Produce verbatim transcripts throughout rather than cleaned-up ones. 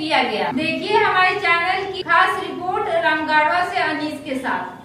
किया गया। देखिए हमारे चैनल की खास रिपोर्ट रामगढ़वा से अनीस के साथ।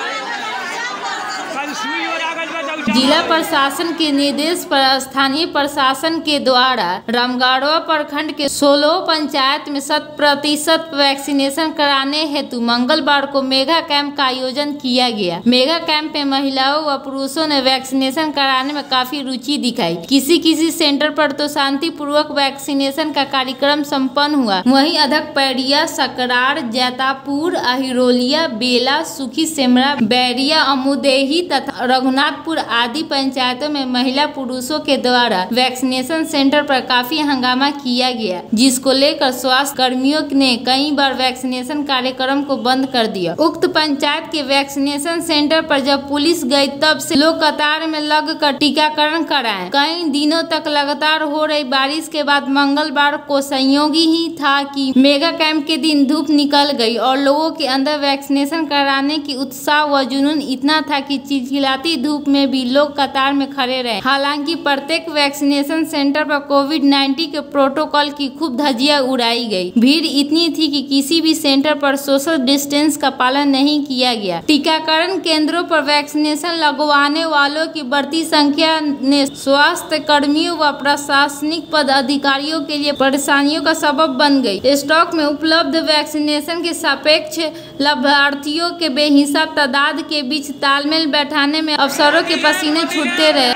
जिला प्रशासन के निर्देश पर स्थानीय प्रशासन के द्वारा रामगढ़वा प्रखंड के सोलह पंचायत में शत प्रतिशत वैक्सीनेशन कराने हेतु मंगलवार को मेगा कैंप का आयोजन किया गया। मेगा कैंप में महिलाओं व पुरुषों ने वैक्सीनेशन कराने में काफी रुचि दिखाई। किसी किसी सेंटर पर तो शांतिपूर्वक वैक्सीनेशन का कार्यक्रम संपन्न हुआ। वहीं अधकपैड़िया, सकरार, जैतापुर, अहिरोलिया, बेला, सुखी सेमरा, बैरिया, अमुदेही तथा रघुनाथपुर आदि पंचायतों में महिला पुरुषों के द्वारा वैक्सीनेशन सेंटर पर काफी हंगामा किया गया, जिसको लेकर स्वास्थ्य कर्मियों ने कई बार वैक्सीनेशन कार्यक्रम को बंद कर दिया। उक्त पंचायत के वैक्सीनेशन सेंटर पर जब पुलिस गई तब से लोग कतार में लगकर टीकाकरण कराए। कई दिनों तक लगातार हो रही बारिश के बाद मंगलवार को संयोगी ही था कि मेगा कैंप के दिन धूप निकल गई और लोगों के अंदर वैक्सीनेशन कराने की उत्साह व जुनून इतना था कि चिलचिलाती धूप में भी लोग कतार में खड़े रहे। हालांकि प्रत्येक वैक्सीनेशन सेंटर पर कोविड नाइन्टीन के प्रोटोकॉल की खूब धज्जियां उड़ाई गई। भीड़ इतनी थी कि किसी भी सेंटर पर सोशल डिस्टेंस का पालन नहीं किया गया। टीकाकरण केंद्रों पर वैक्सीनेशन लगवाने वालों की बढ़ती संख्या ने स्वास्थ्य कर्मियों व प्रशासनिक पद अधिकारियों के लिए परेशानियों का सबब बन गई। स्टॉक में उपलब्ध वैक्सीनेशन के सापेक्ष लाभार्थियों के बेहिसाब तादाद के बीच तालमेल बैठाने में अफसरों के पसीने छूटते रहे।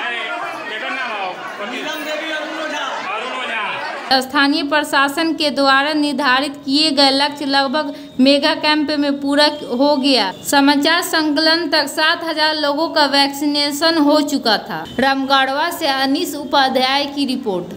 स्थानीय प्रशासन के द्वारा निर्धारित किए गए लक्ष्य लगभग मेगा कैंप में पूरा हो गया। समाचार संकलन तक सात हजार लोगों का वैक्सीनेशन हो चुका था। रामगढ़वा से अनीस उपाध्याय की रिपोर्ट।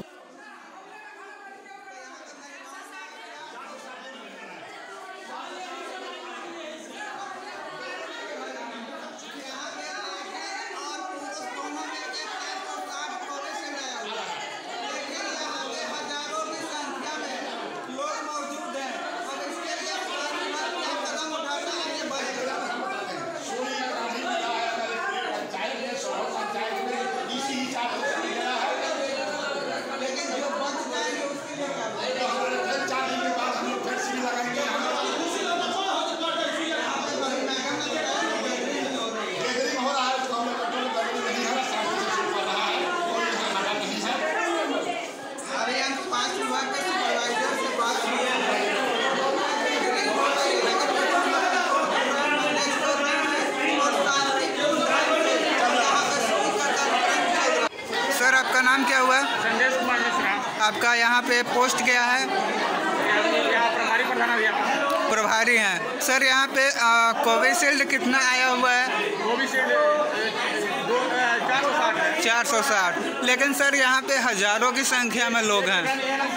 सर आपका नाम क्या हुआ? संदेश कुमार मिश्रा। आपका यहाँ पे पोस्ट क्या है? यहाँ प्रभारी प्रधान प्रभारी हैं। सर यहाँ पे कोविशील्ड कितना आया हुआ है? कोविशील्ड चार सौ साठ है। चार सौ साठ। लेकिन सर यहाँ पे हजारों की संख्या में लोग हैं।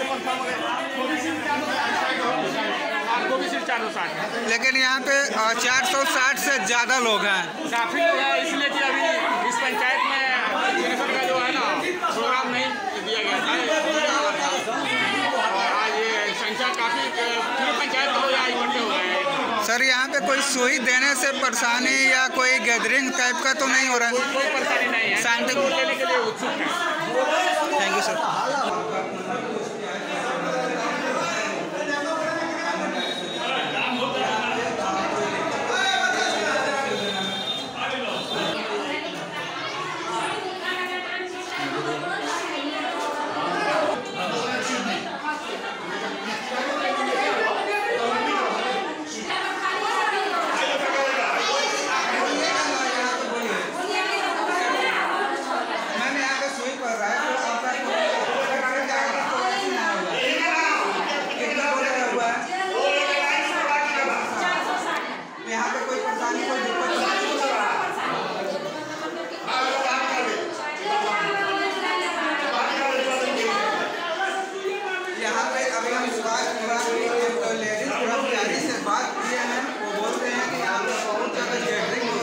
कोविशील्ड चार सौ साठ है, लेकिन यहाँ पे चार सौ साठ से ज़्यादा लोग हैं। काफ़ी लोग हैं, इसलिए कि अभी इस पंचायत में का जो है ना प्रोग्राम नहीं दिया गया था और आज ये संख्या काफ़ी पूरी पंचायत में यहाँ इकट्ठे हो गए हैं। सर यहाँ पे कोई सुई देने से परेशानी या कोई गैदरिंग टाइप का तो नहीं हो रहा है? कोई परेशानी नहीं है, शांतिपूर्ण लेने के लिए उत्सुक है। Thank you sir. लेडीज कर्मचारी से बात किए हैं, वो बोलते हैं कि यहाँ पे बहुत ज़्यादा गैदरिंग